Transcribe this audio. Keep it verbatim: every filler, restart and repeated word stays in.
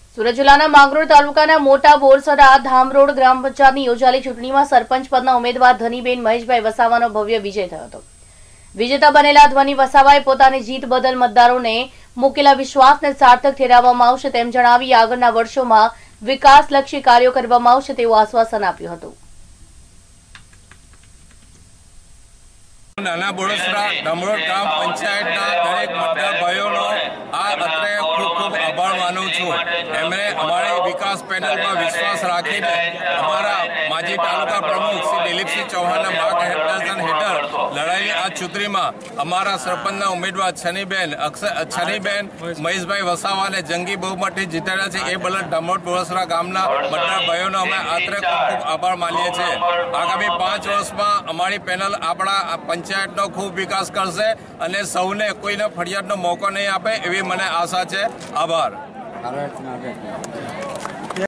સુરત જિલ્લાના માંગરોળ તાલુકાના મોટા બોરસરા ધામરોડ ગ્રામ પંચાયતની યોજાયેલી ચૂંટણીમાં સરપંચ પદના ઉમેદવાર ધનીબેન મહેશભાઈ વસાવાનો ભવ્ય વિજય થયો હતો। વિજેતા બનેલા ધ્વની વસાવાએ પોતાની જીત બદલ મતદારોને મૂકેલા વિશ્વાસને સાર્થક ઠેરવવામાં આવશે તેમ જણાવી આગળના વર્ષોમાં વિકાસલક્ષી કાર્યો કરવામાં આવશે તેવું આશ્વાસન આપ્યું હતું। નાના બોરસરા ધામરોડ ગ્રામ પંચાયતના દરેક મતદાર ભાઈઓનો આ અત્રે ખૂબ ખૂબ આભાર માનું છું। એમણે અમારી વિકાસ પેનલમાં વિશ્વાસ રાખીને અમારા માજી તાલુકા પ્રમુખ શ્રી દિલીપસિંહ ચૌહાણના માર્ગદર્શન હેઠળ લડાયેલી આ ચૂંટણીમાં અમારા સરપંચના ઉમેદવાર છનીબેન છનીબેન મહેશભાઈ વસાવાને જંગી બહુમતી જીતાડ્યા છે। એ બદલ ધામરોડ બોરસરા ગામના મતદાર ભાઈઓનો અમે આત્રે ખૂબ ખૂબ આભાર માનીએ છીએ। આગામી પાંચ વર્ષમાં અમારી પેનલ આપણા પંચાયતનો ખૂબ વિકાસ કરશે અને સૌને કોઈને ફરિયાદનો મોકો નહીં આપે એવી મને આશા છે। આભાર।